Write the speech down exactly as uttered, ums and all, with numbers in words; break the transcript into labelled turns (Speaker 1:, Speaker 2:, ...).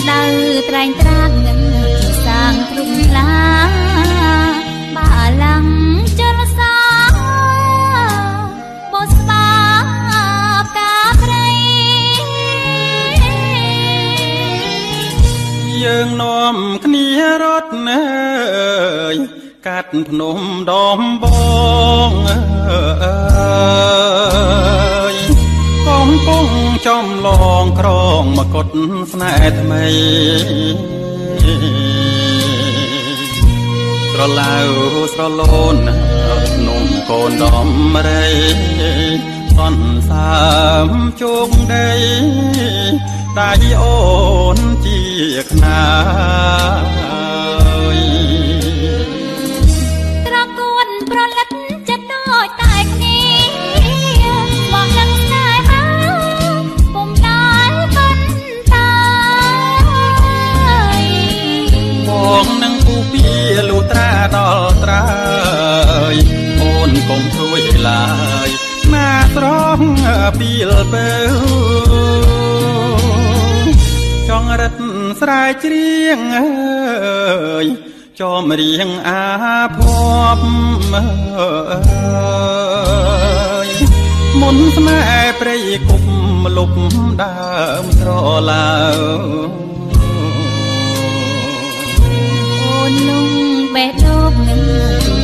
Speaker 1: ដៅត្រែងត្រាតនឹងសាងទ្រុំខ្លាបាឡាំងចលសាបោស្បាកាព្រៃ
Speaker 2: យើងនាំគ្នារត់នៅកាត់ភ្នំដំបងអើយកំពុងចំឡងក្រងមកុដស្នេហ៍ថ្មីស្រឡៅស្រលូនភ្នំកូនដំរីសន្សាមជោគដីដៃអូនជាខ្នាយ
Speaker 1: ត្រកួនប្រលិតចិត្តដូចតែគ្នាមកនឹងស្នេហាពុំដែលបានតាយ
Speaker 2: បងនឹងគូពីលូត្រាដល់ត្រើយអូនកុំព្រួយឡើយណាស្រងពីលបើចង់រត់ស្រែច្រៀងអើយចំរៀងអាភ័ព្វអើយមុនស្នេហ៍ព្រៃគប់លុបដើមស្រឡាវ
Speaker 1: អូនលងបេះដូងនឹង